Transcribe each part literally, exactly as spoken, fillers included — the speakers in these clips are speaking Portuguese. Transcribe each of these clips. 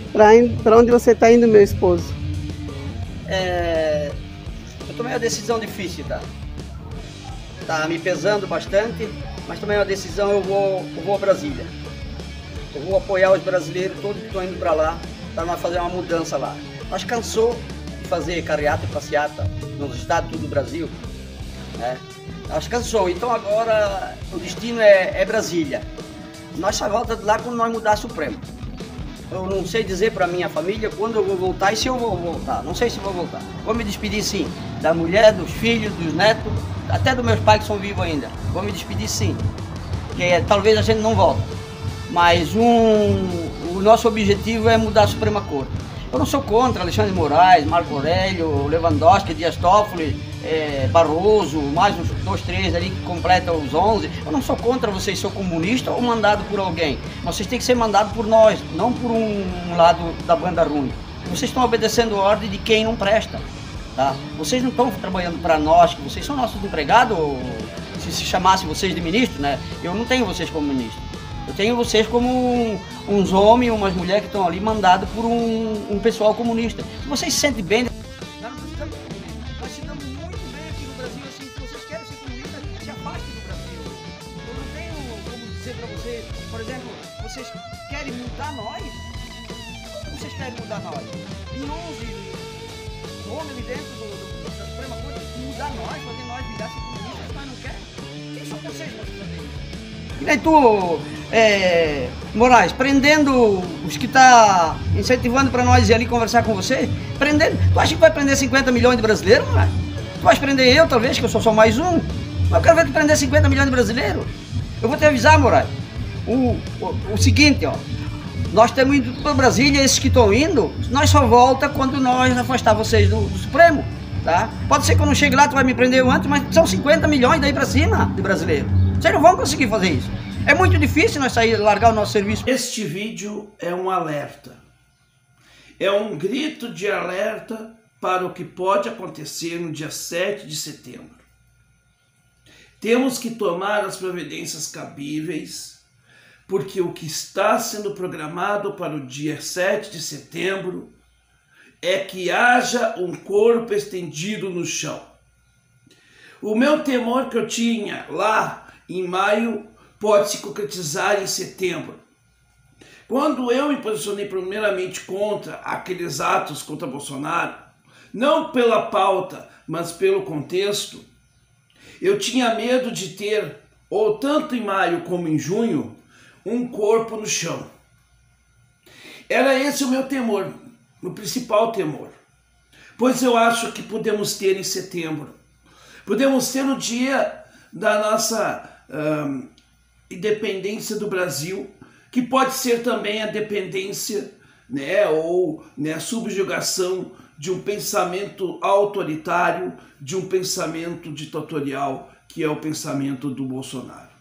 Para onde você está indo, meu esposo? É, eu tomei uma decisão difícil, tá? Tá me pesando bastante, mas tomei uma decisão, eu vou, eu vou a Brasília. Eu vou apoiar os brasileiros todos que estão indo para lá, para nós fazer uma mudança lá. Nós cansou de fazer carreata e passeata nos estados do Brasil, né? Nós cansou, então agora o destino é, é Brasília. Nós só volta de lá quando nós mudar Supremo. Eu não sei dizer para minha família quando eu vou voltar e se eu vou voltar. Não sei se vou voltar. Vou me despedir sim, da mulher, dos filhos, dos netos, até dos meus pais que são vivos ainda. Vou me despedir sim, porque talvez a gente não volte. Mas um, o nosso objetivo é mudar a Suprema Corte. Eu não sou contra Alexandre de Moraes, Marco Aurélio, Lewandowski, Dias Toffoli, é, Barroso, mais uns dois, três ali que completam os onze. Eu não sou contra vocês ser comunista ou mandado por alguém. Vocês têm que ser mandados por nós, não por um lado da banda ruim. Vocês estão obedecendo a ordem de quem não presta. Tá? Vocês não estão trabalhando para nós, que vocês são nossos empregados, ou se se chamasse vocês de ministro, né? Eu não tenho vocês como ministro. Eu tenho vocês como um, uns homens, umas mulheres que estão ali mandados por um, um pessoal comunista. Se vocês se sentem bem, nós não precisamos de comunismo. Nós se damos muito bem aqui no Brasil, assim, se vocês querem ser comunistas, se afastem do Brasil. Eu não tenho como dizer para vocês, por exemplo, vocês querem mudar nós? Como vocês querem mudar nós? Em onze homens ali dentro do, do, da Suprema Corte, mudar nós, fazer nós virar ser comunistas, mas não querem? Quem são vocês para fazer isso? E daí tu, é, Moraes, prendendo os que tá incentivando para nós ir ali conversar com você, prendendo, tu acha que vai prender cinquenta milhões de brasileiros, Moraes? Tu vai prender eu, talvez, que eu sou só mais um, mas eu quero ver tu prender cinquenta milhões de brasileiros. Eu vou te avisar, Moraes, o, o, o seguinte, ó, nós temos ido para Brasília, esses que estão indo, nós só volta quando nós afastar vocês do, do Supremo, tá? Pode ser que eu não chegue lá, tu vai me prender antes, mas são cinquenta milhões daí para cima de brasileiros. Vocês não vão conseguir fazer isso. É muito difícil nós sair, largar o nosso serviço. Este vídeo é um alerta. É um grito de alerta para o que pode acontecer no dia sete de setembro. Temos que tomar as providências cabíveis, porque o que está sendo programado para o dia sete de setembro é que haja um corpo estendido no chão. O meu temor que eu tinha lá em maio pode se concretizar em setembro. Quando eu me posicionei primeiramente contra aqueles atos contra Bolsonaro, não pela pauta, mas pelo contexto, eu tinha medo de ter, ou tanto em maio como em junho, um corpo no chão. Era esse o meu temor, o principal temor. Pois eu acho que podemos ter em setembro. Podemos ter no dia da nossa um, independência do Brasil, que pode ser também a dependência, né, ou né, a subjugação de um pensamento autoritário, de um pensamento ditatorial, que é o pensamento do Bolsonaro.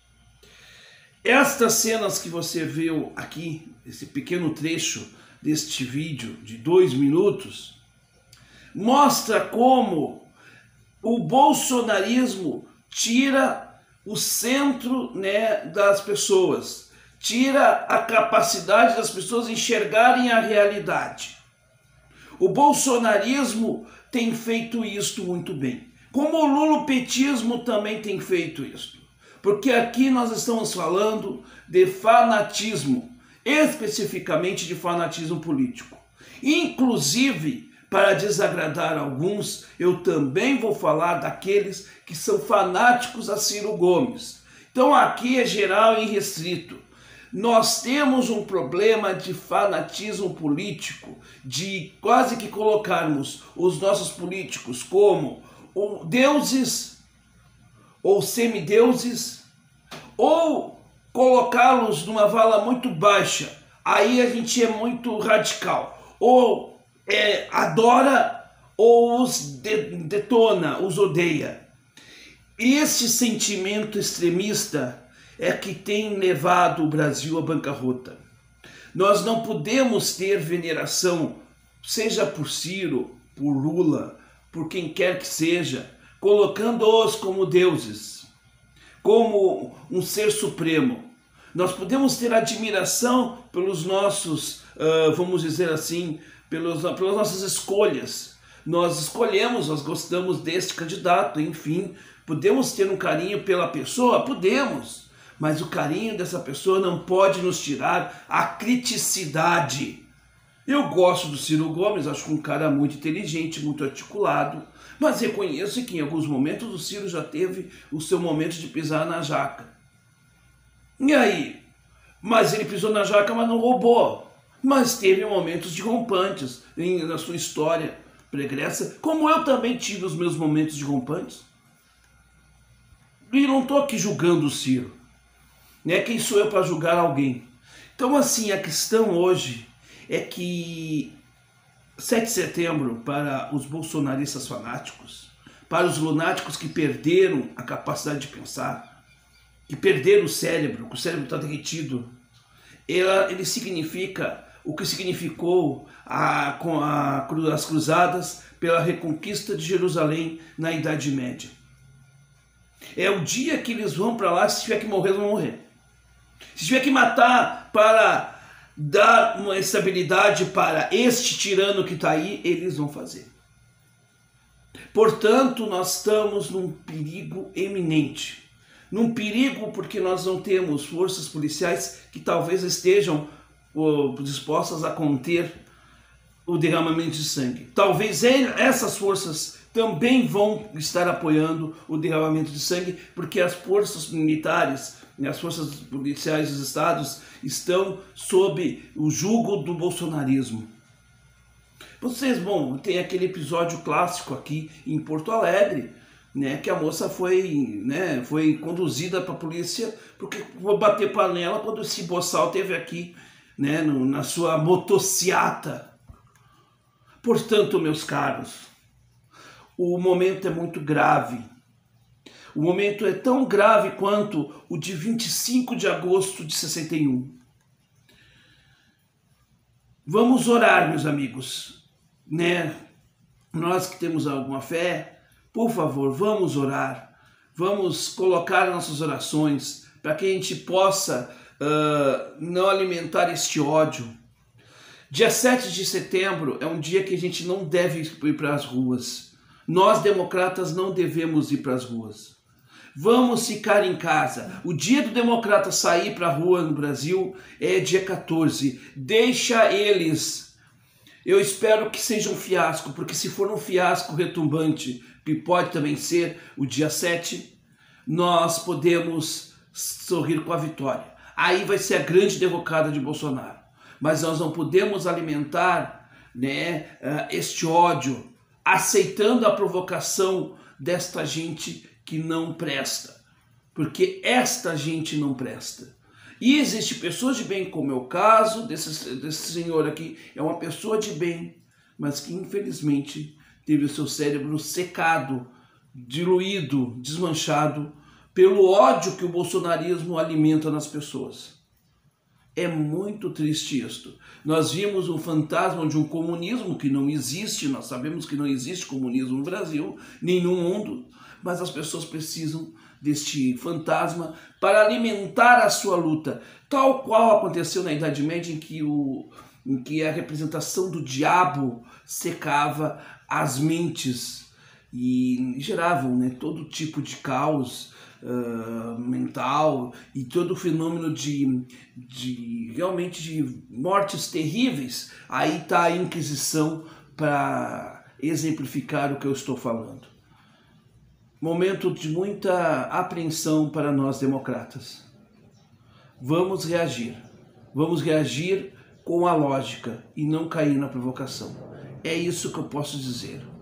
Estas cenas que você viu aqui, esse pequeno trecho deste vídeo de dois minutos, mostra como o bolsonarismo tira o centro, né, das pessoas, tira a capacidade das pessoas enxergarem a realidade. O bolsonarismo tem feito isto muito bem, como o lulopetismo também tem feito isso, porque aqui nós estamos falando de fanatismo, especificamente de fanatismo político. Inclusive, para desagradar alguns, eu também vou falar daqueles que são fanáticos a Ciro Gomes. Então aqui é geral e restrito. Nós temos um problema de fanatismo político, de quase que colocarmos os nossos políticos como deuses ou semideuses, ou colocá-los numa vala muito baixa. Aí a gente é muito radical. Ou É, adora ou os de, detona, os odeia. E esse sentimento extremista é que tem levado o Brasil à bancarrota. Nós não podemos ter veneração, seja por Ciro, por Lula, por quem quer que seja, colocando-os como deuses, como um ser supremo. Nós podemos ter admiração pelos nossos, uh, vamos dizer assim, pelos, pelas nossas escolhas. Nós escolhemos, nós gostamos deste candidato, enfim. Podemos ter um carinho pela pessoa? Podemos. Mas o carinho dessa pessoa não pode nos tirar a criticidade. Eu gosto do Ciro Gomes, acho um cara muito inteligente, muito articulado, mas reconheço que em alguns momentos o Ciro já teve o seu momento de pisar na jaca. E aí? Mas ele pisou na jaca, mas não roubou. Mas teve momentos de rompantes em, na sua história pregressa, como eu também tive os meus momentos de rompantes. E não estou aqui julgando o Ciro. Né? Quem sou eu para julgar alguém? Então, assim, a questão hoje é que sete de setembro, para os bolsonaristas fanáticos, para os lunáticos que perderam a capacidade de pensar, que perderam o cérebro, que o cérebro está derretido, ela, ele significa o que significou a, com a, as cruzadas pela reconquista de Jerusalém na Idade Média. É o dia que eles vão para lá, se tiver que morrer, eles vão morrer. Se tiver que matar para dar uma estabilidade para este tirano que está aí, eles vão fazer. Portanto, nós estamos num perigo eminente. Num perigo porque nós não temos forças policiais que talvez estejam oh, dispostas a conter o derramamento de sangue. Talvez essas forças também vão estar apoiando o derramamento de sangue, porque as forças militares, as forças policiais dos estados estão sob o jugo do bolsonarismo. Vocês, bom, tem aquele episódio clássico aqui em Porto Alegre, né, que a moça foi, né, foi conduzida para a polícia porque vou bater panela quando esse boçal teve aqui, né, no, na sua motociata. Portanto, meus caros, o momento é muito grave. O momento é tão grave quanto o de vinte e cinco de agosto de sessenta e um. Vamos orar, meus amigos, né? Nós que temos alguma fé, por favor, vamos orar. Vamos colocar nossas orações para que a gente possa uh, não alimentar este ódio. Dia sete de setembro é um dia que a gente não deve ir para as ruas. Nós, democratas, não devemos ir para as ruas. Vamos ficar em casa. O dia do democrata sair para a rua no Brasil é dia quatorze. Deixa eles. Eu espero que seja um fiasco, porque se for um fiasco retumbante, que pode também ser o dia sete, nós podemos sorrir com a vitória. Aí vai ser a grande derrocada de Bolsonaro. Mas nós não podemos alimentar, né, este ódio, aceitando a provocação desta gente que não presta, porque esta gente não presta. E existem pessoas de bem, como é o caso desse, desse senhor aqui, é uma pessoa de bem, mas que infelizmente teve o seu cérebro secado, diluído, desmanchado pelo ódio que o bolsonarismo alimenta nas pessoas. É muito triste isto. Nós vimos um fantasma de um comunismo que não existe, nós sabemos que não existe comunismo no Brasil, nem no mundo, mas as pessoas precisam deste fantasma para alimentar a sua luta, tal qual aconteceu na Idade Média, em que, o, em que a representação do diabo secava as mentes e geravam, né, todo tipo de caos uh, mental e todo o fenômeno de, de realmente de mortes terríveis. Aí está a Inquisição para exemplificar o que eu estou falando. Momento de muita apreensão para nós democratas. Vamos reagir. Vamos reagir com a lógica e não cair na provocação. É isso que eu posso dizer.